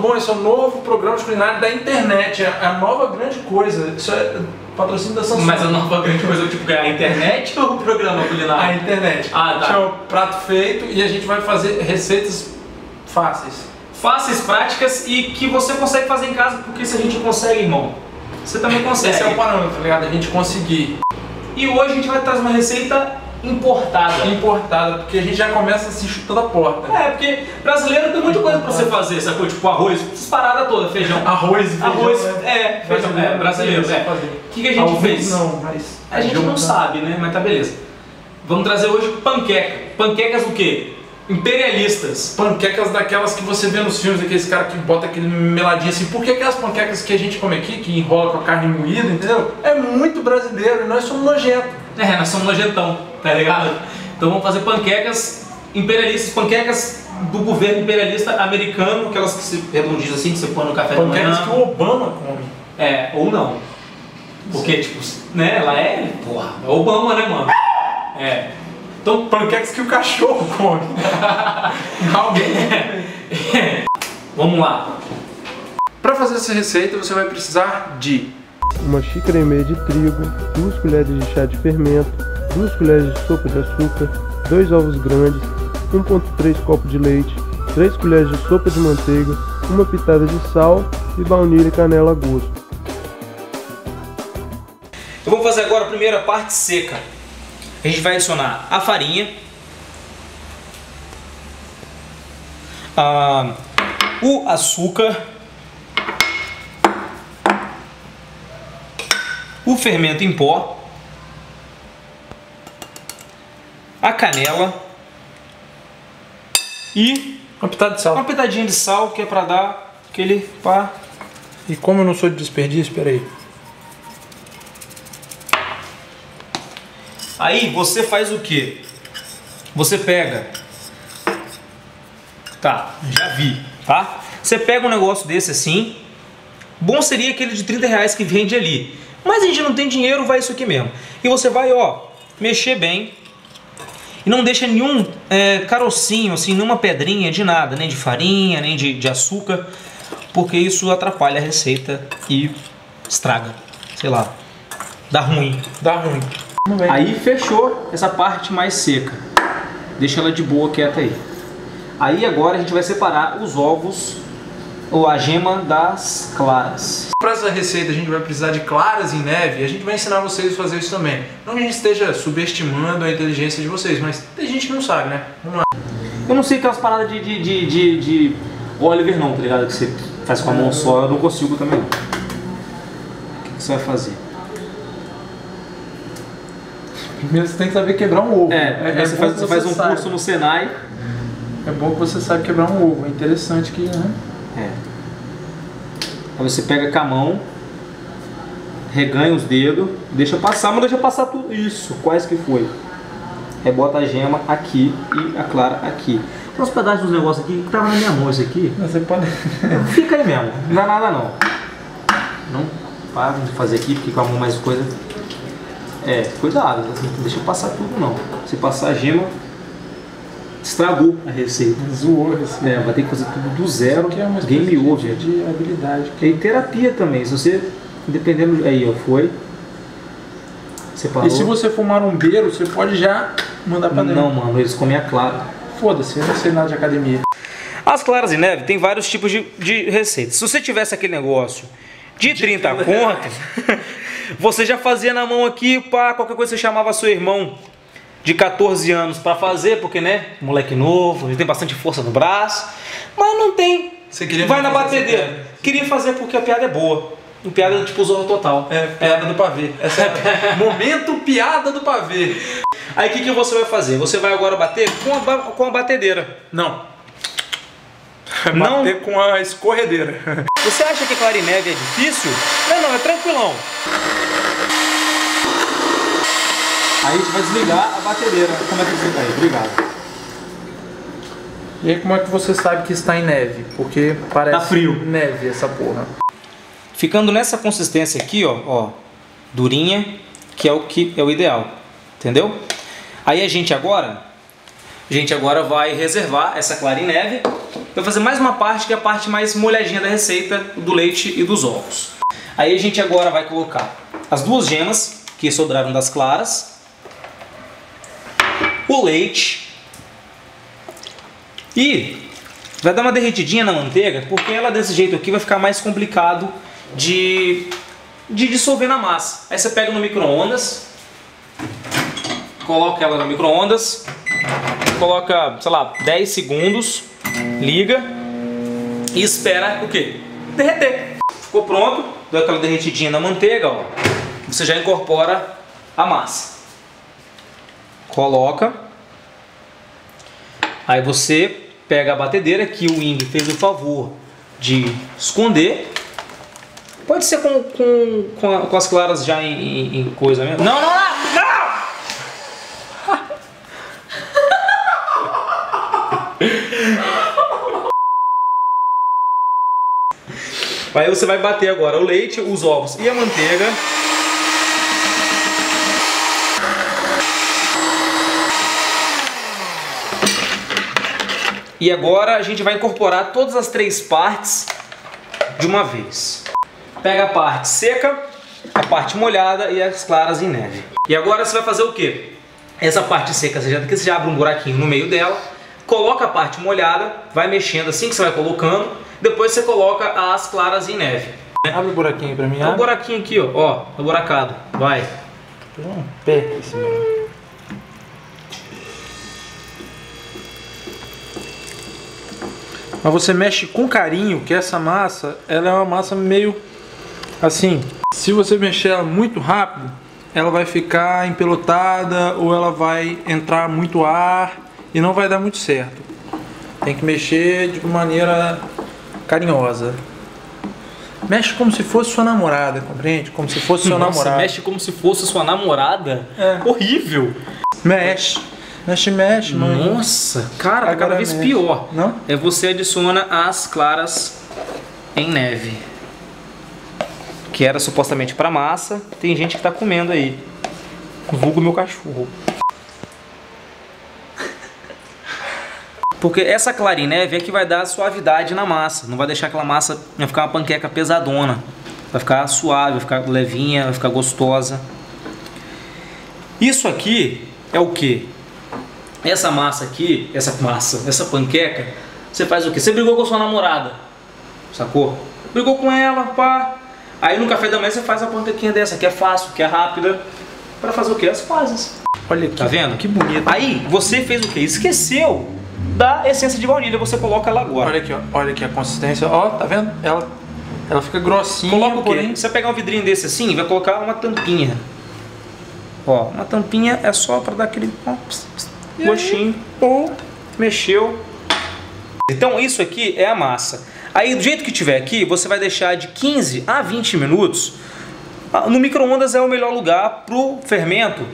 bom, esse é o novo programa de culinária da internet, é a nova grande coisa. Isso é patrocínio da Samsung. Mas a nova grande coisa, tipo, é a internet ou o programa culinário? A internet. Ah, tá. Chama Prato Feito e a gente vai fazer receitas fáceis. Fáceis, práticas e que você consegue fazer em casa, porque se a gente consegue, irmão, você também consegue. Esse é o parâmetro, tá ligado? A gente conseguir. E hoje a gente vai trazer uma receita importada. Importada, porque a gente já começa se chutando a porta. É, porque brasileiro tem muita coisa pra você fazer, sacou? Tipo arroz, essas paradas todas, feijão. Arroz e feijão. Arroz, feijão, brasileiro. O que a gente fez? Não, mas a gente não sabe, né? Mas tá beleza. Vamos trazer hoje panqueca. Panquecas o quê? Imperialistas. Panquecas daquelas que você vê nos filmes, aqueles caras que botam aquele meladinho assim. Por que aquelas panquecas que a gente come aqui, que enrola com a carne moída, entendeu? É muito brasileiro e nós somos nojentos. É, nós somos nojentão, tá ligado? Então vamos fazer panquecas imperialistas, panquecas do governo imperialista americano, aquelas que se redondizam assim, que você põe no café da manhã. Panquecas que o Obama come. É, ou não. Porque, tipo, né, ela é, porra, é Obama, né, mano? É. Então, panquecas que o cachorro come. Alguém. Vamos lá. Para fazer essa receita, você vai precisar de 1,5 xícaras de trigo, 2 colheres de chá de fermento, 2 colheres de sopa de açúcar, 2 ovos grandes, 1,3 copos de leite, 3 colheres de sopa de manteiga, uma pitada de sal e baunilha e canela a gosto. Então vamos fazer agora a primeira parte seca. A gente vai adicionar a farinha, o açúcar, o fermento em pó, a canela e uma pitada de sal. Uma pitadinha de sal, que é para dar aquele pá. E como eu não sou de desperdício, espera aí. Aí você faz o que? Você pega, tá, já vi, tá? Você pega um negócio desse assim, bom seria aquele de 30 reais que vende ali, mas a gente não tem dinheiro, vai isso aqui mesmo. E você vai, ó, mexer bem e não deixa nenhum carocinho, assim, nenhuma pedrinha de nada, nem de farinha, nem de açúcar, porque isso atrapalha a receita e estraga, sei lá, dá ruim. Dá ruim. Aí fechou essa parte mais seca. Deixa ela de boa, quieta aí. Aí agora a gente vai separar os ovos ou a gema das claras. Para essa receita a gente vai precisar de claras em neve e a gente vai ensinar vocês a fazer isso também. Não que a gente esteja subestimando a inteligência de vocês, mas tem gente que não sabe, né? Vamos lá. Eu não sei aquelas paradas de Oliver não, tá ligado? Que você faz com a mão só, eu não consigo também não. O que você vai fazer? Primeiro você tem que saber quebrar um ovo. Você faz um curso no Senai. É bom que você saiba quebrar um ovo. É interessante que, né? Aí você pega com a mão, reganha os dedos, deixa passar, mas deixa passar tudo. Isso, quase que foi. Aí bota a gema aqui e a clara aqui. Tem uns pedaços dos negócios aqui que tava na minha mão, esse aqui. Você pode... Fica aí mesmo, não dá nada não. Não para de fazer aqui, porque com a mão mais coisa... cuidado, não deixa passar tudo não. Se passar a gema, estragou a receita. Zoou a receita. Vai ter que fazer tudo do zero, que é uma game over. De habilidade. E terapia também, se você, dependendo, aí ó, foi, separou. E se você for marombeiro, você pode já mandar pra dentro. Não, mano, eles comem a clara. Foda-se, eu não sei nada de academia. As claras em neve tem vários tipos de receitas. Se você tivesse aquele negócio de 30 conto, você já fazia na mão aqui, pá, qualquer coisa você chamava seu irmão de 14 anos para fazer, porque, né, moleque novo, ele tem bastante força no braço, mas não tem. Você queria vai na batedeira. Queria fazer porque a piada é boa. Uma piada tipo Zorra Total. Piada do pavê. Essa é momento piada do pavê. Aí o que você vai fazer? Você vai agora bater com a batedeira. Não. Bater com a escorredeira. Você acha que clara em neve é difícil? Não, é tranquilão. Aí a gente vai desligar a batedeira. Como é que desliga aí? Obrigado. E aí como é que você sabe que está em neve? Porque parece tá frio. Neve essa porra. Ficando nessa consistência aqui, ó, durinha, que é o ideal. Entendeu? Aí a gente agora A gente agora vai reservar essa clara em neve. Vai fazer mais uma parte, que é a parte mais molhadinha da receita, do leite e dos ovos. Aí a gente agora vai colocar as 2 gemas que sobraram das claras, o leite e vai dar uma derretidinha na manteiga, porque ela desse jeito aqui vai ficar mais complicado de dissolver na massa. Aí você pega no micro-ondas, coloca ela no micro-ondas, coloca, sei lá, 10 segundos, liga e espera o quê? Derreter. Ficou pronto, deu aquela derretidinha na manteiga, ó. Você já incorpora a massa. Coloca. Aí você pega a batedeira que o Ing fez o favor de esconder. Pode ser com as claras já em coisa mesmo. Não, não, não! Não! Aí você vai bater agora o leite, os ovos e a manteiga. E agora a gente vai incorporar todas as 3 partes de uma vez. Pega a parte seca, a parte molhada e as claras em neve. E agora você vai fazer o quê? Essa parte seca, você já abre um buraquinho no meio dela, coloca a parte molhada, vai mexendo assim que você vai colocando, depois você coloca as claras em neve. Abre o buraquinho pra mim. Tem um buraquinho aqui, ó, o buracado. Vai. Tem um pé esse mesmo. Mas você mexe com carinho, que essa massa, ela é uma massa meio assim. Se você mexer ela muito rápido, ela vai ficar empelotada ou ela vai entrar muito ar e não vai dar muito certo. Tem que mexer de maneira carinhosa. Mexe como se fosse sua namorada, compreende? Como se fosse seu namorado. Mexe como se fosse sua namorada? É. Horrível. Mexe. Mexe, mano. Nossa, cara, cada vez mexe. pior. Não? É você adiciona as claras em neve. Que era supostamente para massa. Tem gente que tá comendo aí. Vulgo meu cachorro. Porque essa clara em neve é que vai dar suavidade na massa. Não vai deixar aquela massa vai ficar uma panqueca pesadona. Vai ficar suave, vai ficar levinha, vai ficar gostosa. Isso aqui é o que? Essa massa aqui, essa panqueca, você faz o quê? Você brigou com a sua namorada, sacou? Brigou com ela, pá. Aí no café da manhã você faz a panquequinha dessa, que é fácil, que é rápida. Pra fazer o quê? As pazes. Olha aqui. Tá vendo? Que bonito. Aí você fez o quê? Esqueceu da essência de baunilha, você coloca ela agora. Olha aqui, ó. Olha aqui a consistência. Ó, tá vendo? Ela fica grossinha. Coloca o quê? Porém... Você vai pegar um vidrinho desse assim e vai colocar uma tampinha. Ó, uma tampinha é só pra dar aquele gostinho. Mexeu. Então isso aqui é a massa. Aí do jeito que tiver aqui, você vai deixar de 15 a 20 minutos. No micro-ondas é o melhor lugar pro fermento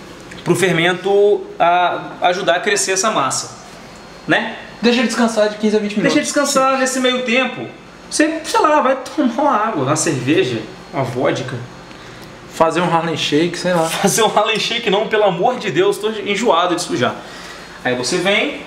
ajudar a crescer essa massa, né? Deixa ele descansar de 15 a 20 minutos. Deixa ele descansar nesse meio tempo. Você, sei lá, vai tomar uma água, uma cerveja, uma vodka. Fazer um Harlem Shake, sei lá. Fazer um Harlem Shake não, pelo amor de Deus, tô enjoado de sujar. Aí você vem.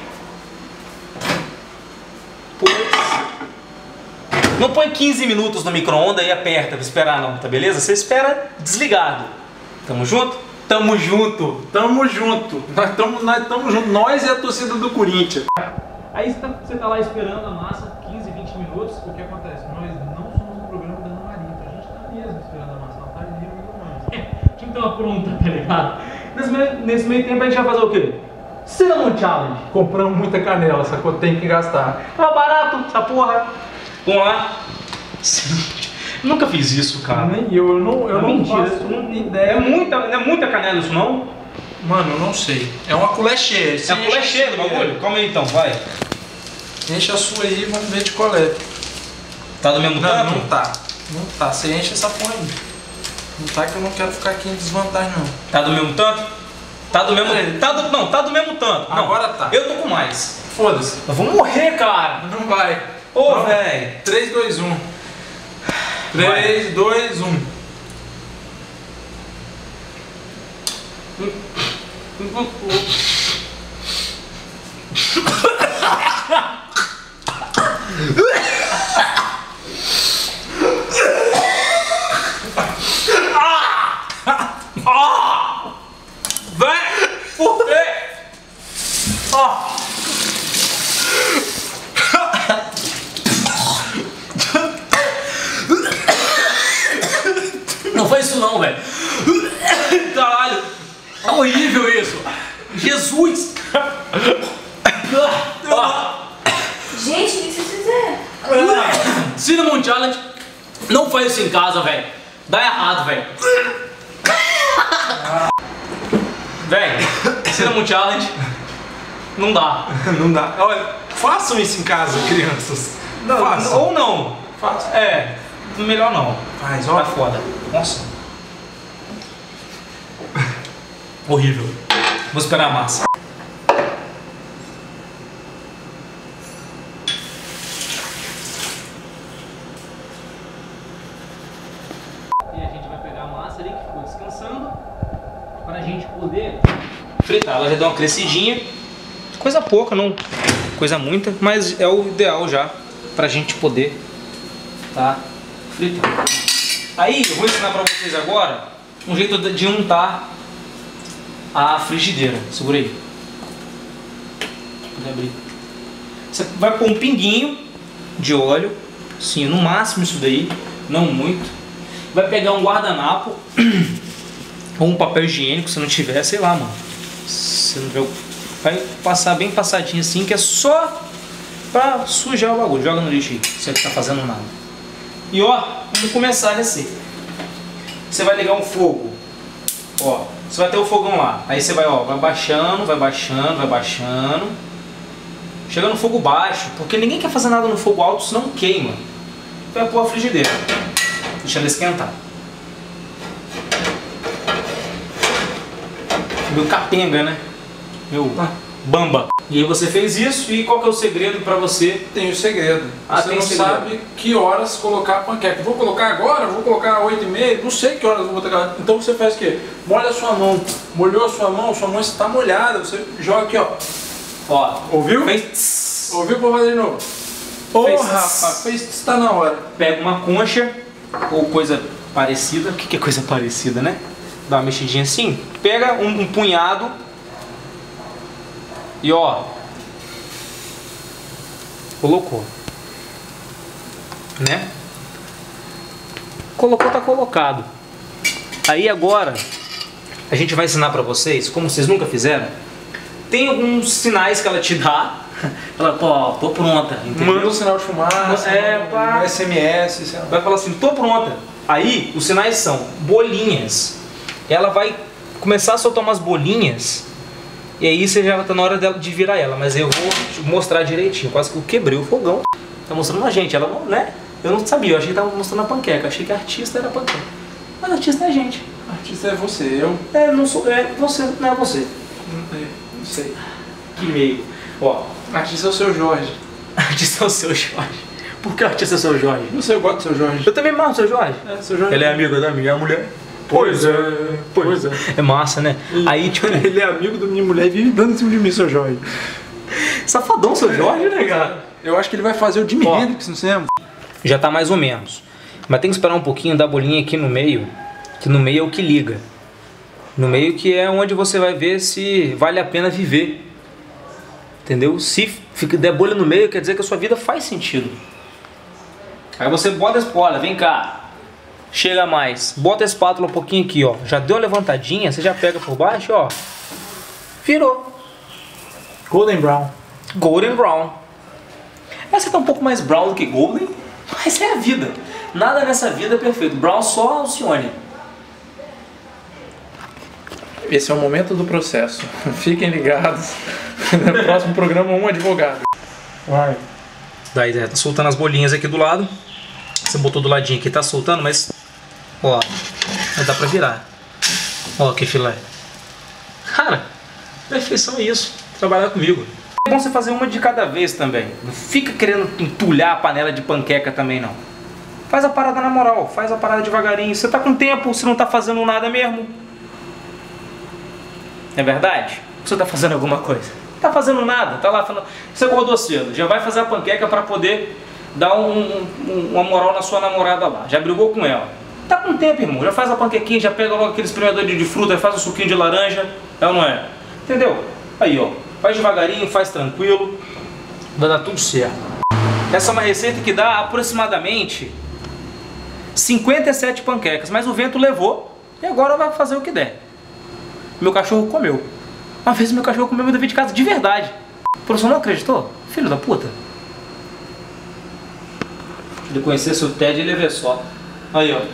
Não põe 15 minutos no micro-ondas e aperta pra esperar não, tá beleza? Você espera desligado. Tamo junto? Tamo junto. Tamo junto. Nós tamo junto. Nós e a torcida do Corinthians. Aí você tá lá esperando a massa 15, 20 minutos. O que acontece? Nós não somos um programa da Ana Maria, então a gente tá mesmo esperando a massa. Ela tá ali no Tinha que ter uma pronta, tá ligado? Nesse meio tempo a gente vai fazer o quê? Cinnamon Challenge. Compramos muita canela, sacou? Tem que gastar. Tá barato essa porra. Vamos lá. Nunca fiz isso, cara. Nem eu não mentira, faço ideia. Não é muita canela isso não? Mano, eu não sei. É uma colher cheia. É a colher cheia do bagulho? Calma aí então, vai. Enche a sua aí e vamos ver de qual é. Tá do mesmo tanto? Não tá. Não tá. Você enche essa porra aí. Não tá, que eu não quero ficar aqui em desvantagem não. Tá do mesmo tanto? Tá do mesmo... Tá do mesmo tanto. Não, agora tá. Eu tô com mais. Foda-se. Nós vamos morrer, cara. Não vai. Ô, velho. 3, 2, 1. 3, 2, 1. Véi! Por quê? Ó! Não foi isso não, velho. Caralho. É horrível isso. Jesus. Gente, o que vocês fizeram? Cinnamon Challenge. Não faz isso em casa, velho. Dá errado, velho. Velho, Cinnamon Challenge. Não dá. Não dá. Olha, façam isso em casa, crianças. Façam. Ou não. Façam. É, melhor não. Faz, Tá ó. foda. Nossa. Horrível. Vou esperar a massa. E a gente vai pegar a massa ali que ficou descansando para a gente poder fritar. Ela já deu uma crescidinha. Coisa pouca, não coisa muita, mas é o ideal já para a gente poder tá fritar. Aí eu vou ensinar para vocês agora um jeito de untar a frigideira. Segura aí. Pode abrir. Você vai pôr um pinguinho de óleo, sim, no máximo isso daí, não muito. Vai pegar um guardanapo ou um papel higiênico, se não tiver, sei lá, mano. Se não tiver, vai passar bem passadinho assim, que é só pra sujar o bagulho. Joga no lixo aí, você não tá fazendo nada. E ó, vamos começar a receita. Você vai ligar um fogo, ó, você vai ter o fogão lá. Aí você vai, ó, vai baixando, vai baixando, vai baixando. Chega no fogo baixo, porque ninguém quer fazer nada no fogo alto, senão queima. Vai pôr a frigideira, deixa ela esquentar. Meu capenga, né? Meu bamba. E aí você fez isso, e qual que é o segredo pra você? Tem o segredo. Ah, Você tem não segredo. sabe que horas colocar a panqueca. Vou colocar agora? Vou colocar 8h30? Não sei que horas eu vou botar. Então você faz o quê? Molha a sua mão. Molhou a sua mão está molhada. Você joga aqui, ó. Ó, Ouviu? fez... Ouviu? Vou fazer de novo. Ô, Fez. rapaz, fez, está na hora. Pega uma concha ou coisa parecida. O que é coisa parecida, né? Dá uma mexidinha assim. Pega um punhado e ó, colocou, né? Colocou, tá colocado. Aí agora a gente vai ensinar pra vocês, como vocês nunca fizeram. Tem alguns sinais que ela te dá. Ela, ó, tô pronta, entendeu? Manda um sinal de fumaça, pá. um SMS, sei lá. Vai falar assim, tô pronta. Aí os sinais são bolinhas. Ela vai começar a soltar umas bolinhas. E aí você já tá na hora de virar ela. Mas eu vou te mostrar direitinho. Quase que eu quebrei o fogão. Tá mostrando a gente. Ela não, né? Eu não sabia. Eu achei que tava mostrando a panqueca. Eu achei que a artista era a panqueca. Mas a artista é a gente. Artista é você, eu É, não sou. É você, não é você. não sei. Que meio. Ó. Artista é o seu Jorge. Artista é o seu Jorge. Por que o artista é o seu Jorge? Não sei, eu gosto do seu Jorge. Eu também marro o seu Jorge. É, seu Jorge. Ele é amigo da minha mulher. Pois é, pois é. É massa, né? Aí, tipo, Ele é amigo da minha mulher e vive dando em cima de mim, seu Jorge. safadão, seu Jorge, né, cara? Eu acho que ele vai fazer o Jimi Ó. Hendrix no cinema. Já tá mais ou menos. Mas tem que esperar um pouquinho da bolinha aqui no meio. Que no meio é o que liga. No meio que é onde você vai ver se vale a pena viver. Entendeu? Se der bolha no meio, quer dizer que a sua vida faz sentido. Aí você bota a espátula, vem cá. Chega mais. Bota a espátula um pouquinho aqui, ó. Já deu uma levantadinha, você já pega por baixo, ó. Virou. Golden Brown. Golden Brown. Essa tá um pouco mais brown do que golden, mas é a vida. Nada nessa vida é perfeito. Brown só Alcione. Esse é o momento do processo. Fiquem ligados. No próximo programa, um advogado. Vai. Daí tá soltando as bolinhas aqui do lado. Você botou do ladinho aqui, tá soltando, mas ó, dá pra virar. Ó que filé. Cara, perfeição é isso. Trabalhar comigo. É bom você fazer uma de cada vez também. Não fica querendo entulhar a panela de panqueca também não. Faz a parada na moral, faz a parada devagarinho. Você tá com tempo, você não tá fazendo nada mesmo. É verdade? Você tá fazendo alguma coisa? Tá fazendo nada, tá lá falando. Você acordou cedo, já vai fazer a panqueca para poder dar uma moral na sua namorada lá. Já brigou com ela. Tá com tempo, irmão. Já faz a panquequinha, já pega logo aquele espremedor de fruta, faz um suquinho de laranja. É ou não é? Entendeu? Aí, ó. Faz devagarinho, faz tranquilo. Vai dar tudo certo. Essa é uma receita que dá aproximadamente 57 panquecas. Mas o vento levou e agora vai fazer o que der. Meu cachorro comeu. Uma vez meu cachorro comeu meu dever de casa de verdade. O professor não acreditou? Filho da puta. Se ele conhecesse o Ted, ele ia ver só. Aí, ó.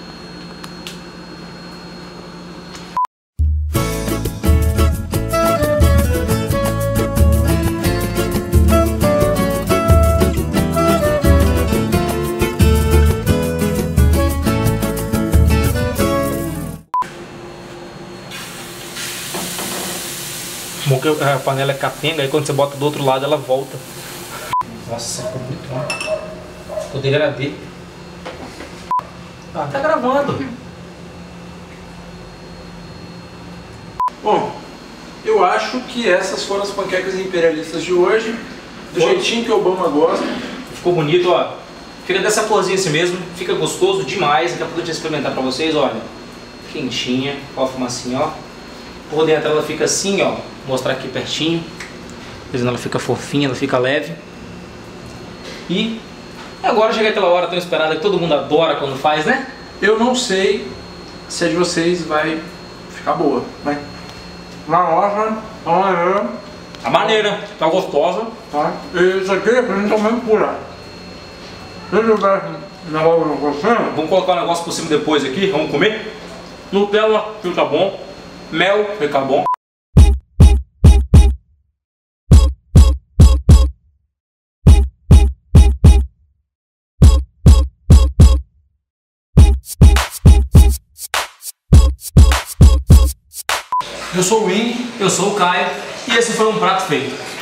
Porque a panela é capenga, aí quando você bota do outro lado ela volta. Nossa, ficou muito bom. Eu degradei. Ah, tá gravando. Bom, eu acho que essas foram as panquecas imperialistas de hoje. Do jeitinho que o Obama gosta. Ficou bonito, ó. Fica dessa corzinha assim mesmo. Fica gostoso demais. Daqui a pouco eu vou experimentar pra vocês, olha. Quentinha. Ó a fumacinha, ó. Por dentro ela fica assim, ó. Vou mostrar aqui pertinho. Ela fica fofinha, ela fica leve. E agora chega aquela hora tão esperada que todo mundo adora quando faz, né? Eu não sei se a de vocês vai ficar boa, mas na hora, A maneira, tá gostosa. tá? E isso aqui é pra gente também pura. Se eu tivesse negócio no cozinho, Vamos colocar o negócio por cima depois aqui, vamos comer. Nutella, fica bom. Mel, fica bom. Eu sou o Wing, eu sou o Caio e esse foi um prato feito.